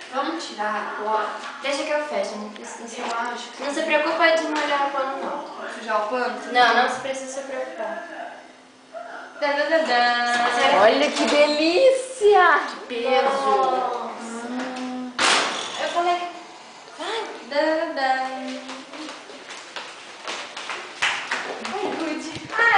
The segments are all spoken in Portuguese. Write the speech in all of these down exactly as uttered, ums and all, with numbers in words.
Vamos tirar agora. Deixa que eu fecho, não precisa. Eu acho que... Não se preocupa de molhar o pano, não. Sujar o pano? Não, não se precisa se preocupar. Da, da, da, da. Olha que delícia! Que peso. Hum. Eu falei... Ai, da, da, da. Ai, Rude.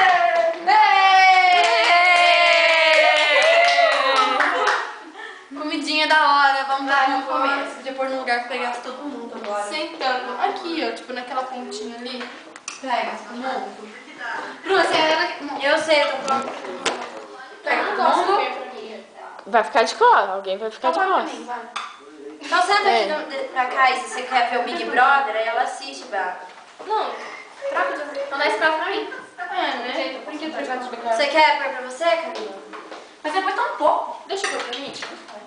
Comidinha da hora, vamos lá no começo. Podia pôr num lugar que pegasse todo mundo agora. Sentando aqui, ó, tipo naquela pontinha ali. Pega, fica monto. Bru, você era... Eu sei, eu tô falando. Pega um gosto pra mim. Vai ficar de costas, alguém vai ficar de Então, pra costas. mim, vai. Então senta É. aqui no- pra cá e se você quer ver o Big Brother, aí ela assiste, Bá. Não, Troca de... então dá esse prato pra mim. É, né? Por que trocar de lugar? Você quer pôr pra você, Camila? Mas depois tá um pouco. Deixa eu pôr pra mim.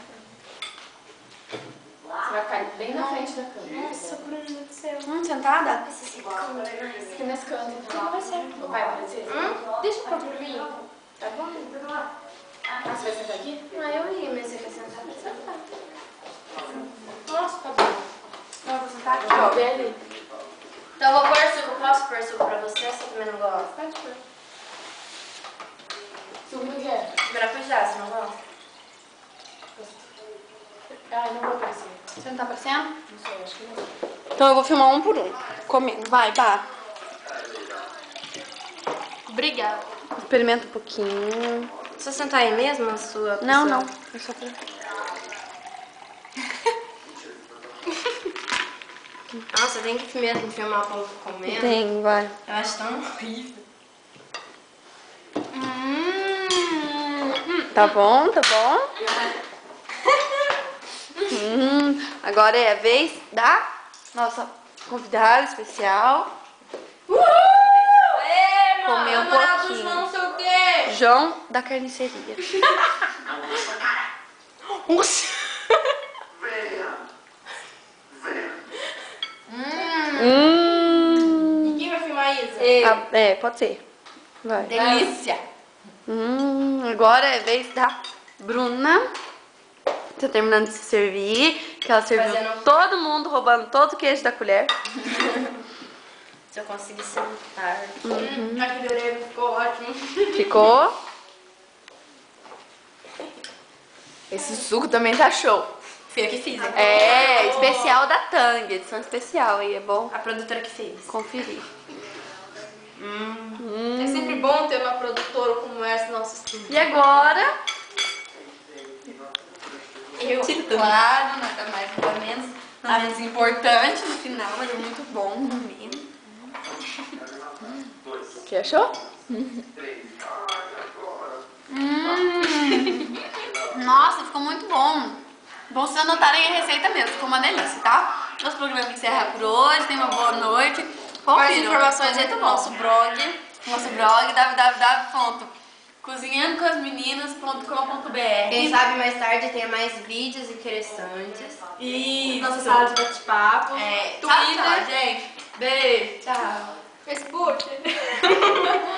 Você vai ficar bem na frente da câmera. Nossa, Bruna do céu. Hum, sentada? Aqui nesse canto, então. Não vai ser. Vai aparecer. Hum? Deixa eu pôr pra mim. Tá bom? Ah, você vai sentar aqui? Ah, eu ia, mas você quer sentar pra sentar. Nossa, tá bom. Não, vou sentar aqui, Ó, ó. vem ali. Então eu vou pôr suco. Posso pôr suco pra você? Você também não gosta? Pode pôr. Suco do quê? Maracujá, você não gosta? Ai, não vou aparecer. Você não tá aparecendo? Não sei, acho que não. Então eu vou filmar um por um. Comendo. Vai, Bá. Obrigada. Experimenta um pouquinho. Você sentar aí mesmo, a sua... Não, sua- não. É só pra... Nossa, tem que mesmo filmar o povo comendo. Tem, vai. Eu acho tão horrível. Hum, tá bom, tá bom. Hum, agora é a vez da nossa convidada especial. Ê, Comer um namorado pouquinho. João, não sei o quê. João da carniceria. Nossa. Hum. Quem vai filmar isso? Ah, é, pode ser. Vai. Delícia. Hum, agora é a vez da Bruna. Tá terminando de se servir. Que ela serviu Fazendo- todo mundo, roubando todo o queijo da colher. Se eu conseguir sentar. Uhum. Aquele orelho ficou ótimo. Ficou? Esse suco também tá show. Fui eu que fiz, hein? É, especial da Tang, edição especial aí, é bom A produtora que fez. conferir. É sempre bom ter uma produtora como essa no nosso estúdio. E agora? Eu. Claro, nada mais, nada menos. Nada menos importante no final, mas é muito bom no mínimo. O que achou? Hum. Nossa, ficou muito bom. Bom vocês anotarem a receita mesmo, ficou uma delícia, tá? Nosso programa encerra por hoje, tenha uma boa noite. Mais Confiram, informações ficou entra no muito nosso blog, nosso blog w w w ponto cozinhando com as meninas ponto com ponto b r. Quem sabe mais tarde tenha mais vídeos interessantes. Isso. Nossa sala de bate-papo. É, Twitter. Tchau, tchau, gente. Beijo. Tchau. Facebook.